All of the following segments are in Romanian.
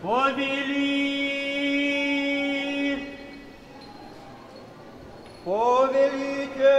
Повели! Повелите!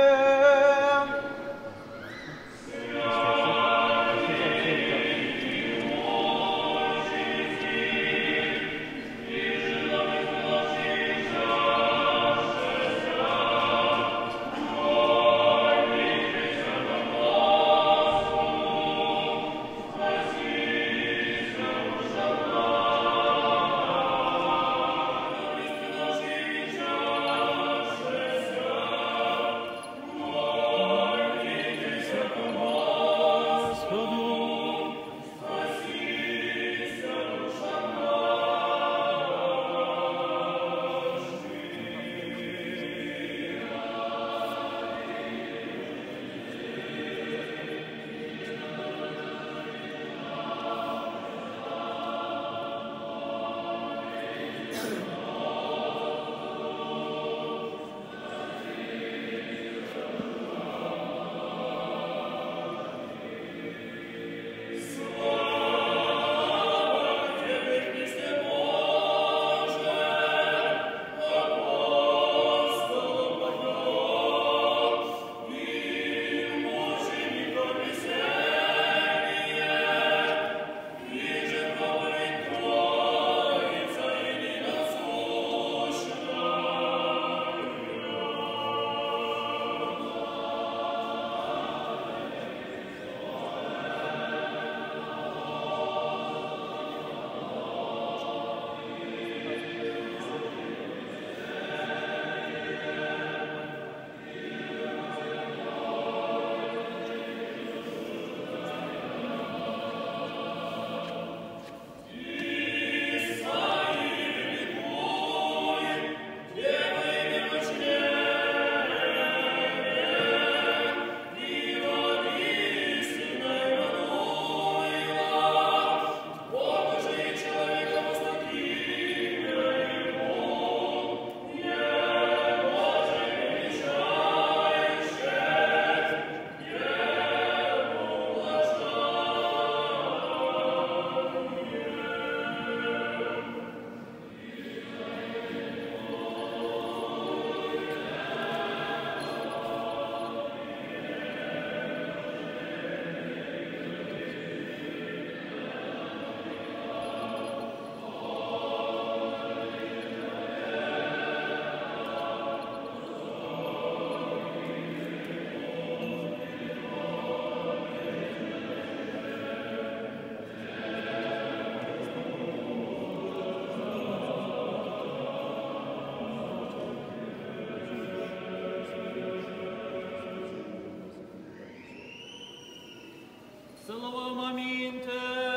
Să luăm aminte.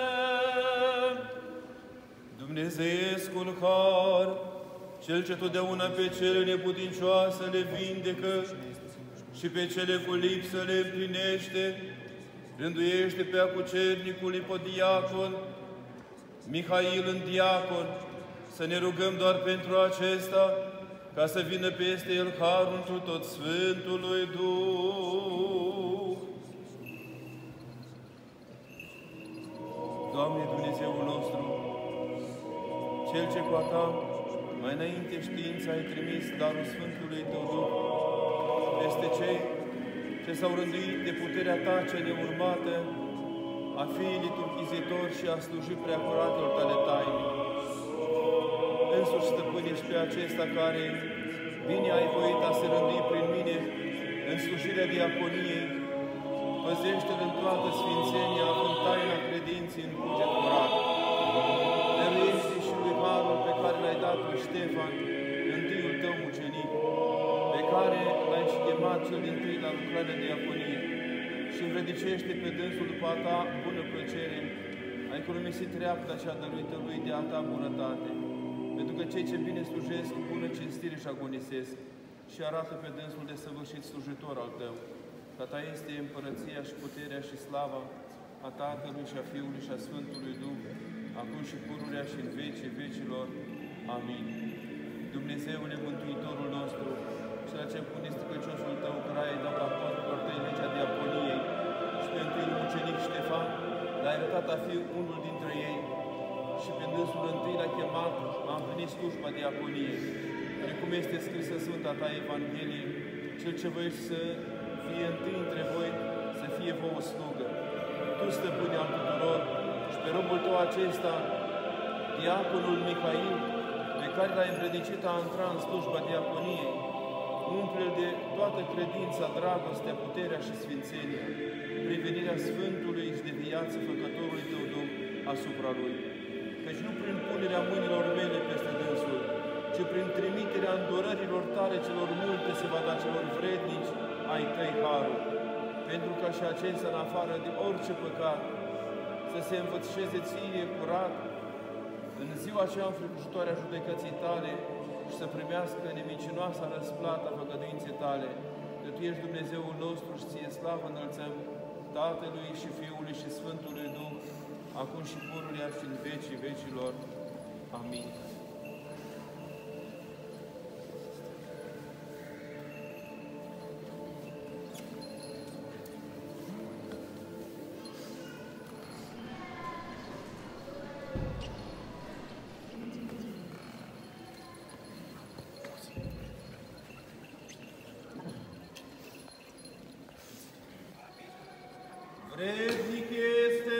Dumnezeiescul har, Cel ce totdeauna pe cele neputincioase le vindecă și pe cele cu lipsă le împlinește, rânduiește pe acucernicul ipodiacon, Mihail în diacon, să ne rugăm doar pentru acesta, ca să vină peste el harul întru tot Sfântului Duh. Doamne Dumnezeul nostru, Cel ce cu a Ta mai înainte știința ai trimis darul Sfântului Tău Duh peste cei ce s-au rânduit de puterea Ta cea neurmată a fi liturghizitori și a sluji preacuratelor Tale taine. Însuși stăpânești pe acesta care bine ai voit a se rândui prin mine în slujirea diaconiei, păzește-L în toată sfințenia, în taina credinței în cuget curat. Dăruiește și lui harul pe care l-ai dat lui Ștefan, întâiul tău mucenic, pe care l-ai și chemat cel dintâi la lucrarea diaconiei, și învrednicește pe dânsul după a ta bună plăcere, ai economisit treapta cea dăruită lui de a ta bunătate, pentru că cei ce bine slujesc cu bună cinstire și agonisesc și arată pe dânsul de săvârșit slujitor al tău. Că ta este împărăția și puterea și slava a Tatălui și a Fiului și a Sfântului Duh, acum și pururea și în vecii vecilor. Amin. Dumnezeule Mântuitorul nostru, Cel ce pune stricăciosul Tău, care ai dat apostolilor Tăi legea diaconiei și pe întâiul mucenic Ștefan, l-ai arătat a fi unul dintre ei și pe dânsul întâi l-ai chemat a împlinit slujba diaconiei, precum este scris în Sfânta ta Evanghelie, cel ce voiești să fie întâi între voi, să fie vouă slugă. Tu, stăpâne al tuturor, și pe robul tău acesta, diaconul Mihail, pe care l-ai împredicit a intra în slujba diaconiei, umple-l de toată credința, dragostea, puterea și sfințenia, prevenirea Sfântului și de viață Făcătorului tău Duh asupra lui. Căci nu prin punerea mâinilor mele peste dânsul, ci prin trimiterea îndurărilor tale celor multe se va da celor vrednici ai tăi harul, pentru ca și acesta, în afară de orice păcat, să se învățășeze ție curat în ziua aceea înfricoșătoare a judecății tale și să primească nemincinoasa răsplata făgăduinței tale, că Tu ești Dumnezeul nostru și ție slavă înălțăm Tatălui și Fiului și Sfântului Duh, acum și pururea și în vecii vecilor. Amin. Vrednic este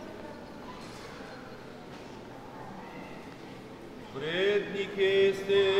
vrednic este